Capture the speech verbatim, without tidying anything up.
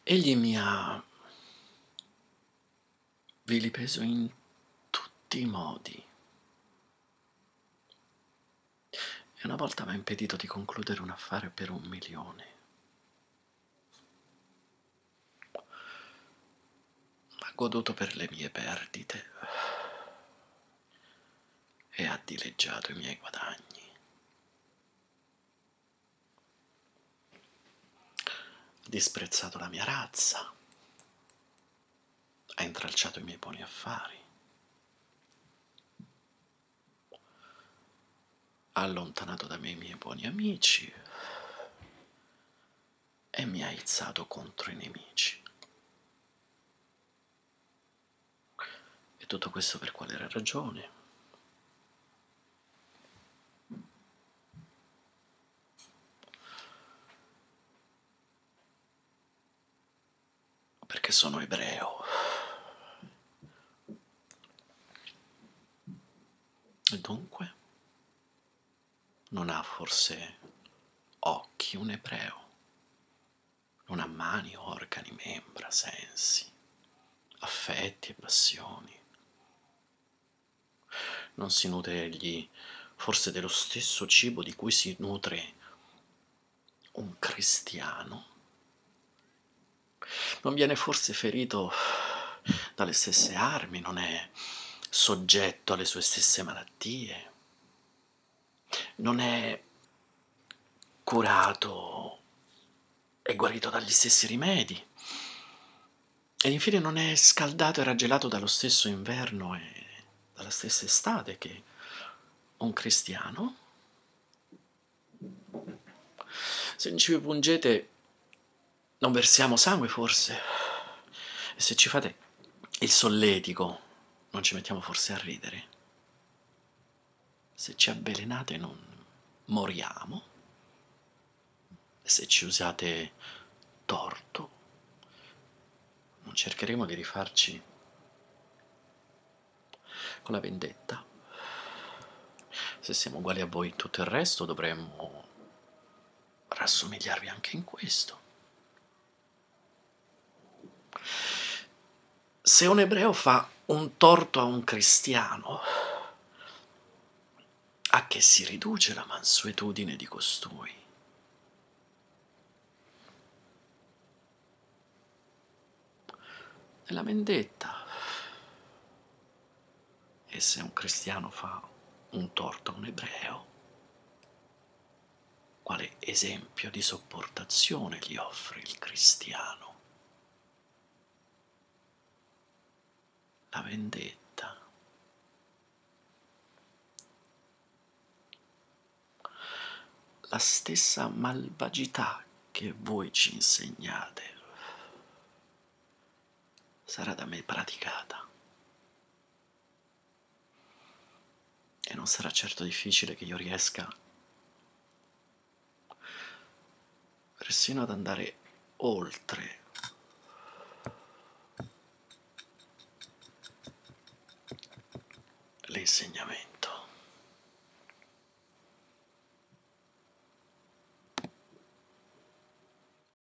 Egli mi ha vilipeso in tutti i modi e una volta m'ha impedito di concludere un affare per un milione. Ha goduto per le mie perdite e ha dileggiato i miei guadagni. Ha disprezzato la mia razza, ha intralciato i miei buoni affari, ha allontanato da me i miei buoni amici e mi ha izzato contro i nemici. E tutto questo per quale ragione? Perché sono ebreo. E dunque? Non ha forse occhi un ebreo? Non ha mani, organi, membra, sensi, affetti e passioni? Non si nutre egli forse dello stesso cibo di cui si nutre un cristiano? Non viene forse ferito dalle stesse armi? Non è soggetto alle sue stesse malattie? Non è curato e guarito dagli stessi rimedi? Ed infine non è scaldato e raggelato dallo stesso inverno e dalla stessa estate che un cristiano? Se ci pungete non versiamo sangue forse? E se ci fate il solletico non ci mettiamo forse a ridere? Se ci avvelenate non moriamo? E se ci usate torto non cercheremo di rifarci con la vendetta? Se siamo uguali a voi in tutto il resto dovremmo rassomigliarvi anche in questo. Se un ebreo fa un torto a un cristiano, a che si riduce la mansuetudine di costui? Nella vendetta. E se un cristiano fa un torto a un ebreo, quale esempio di sopportazione gli offre il cristiano? La vendetta. La stessa malvagità che voi ci insegnate sarà da me praticata. E non sarà certo difficile che io riesca persino ad andare oltre l'insegnamento.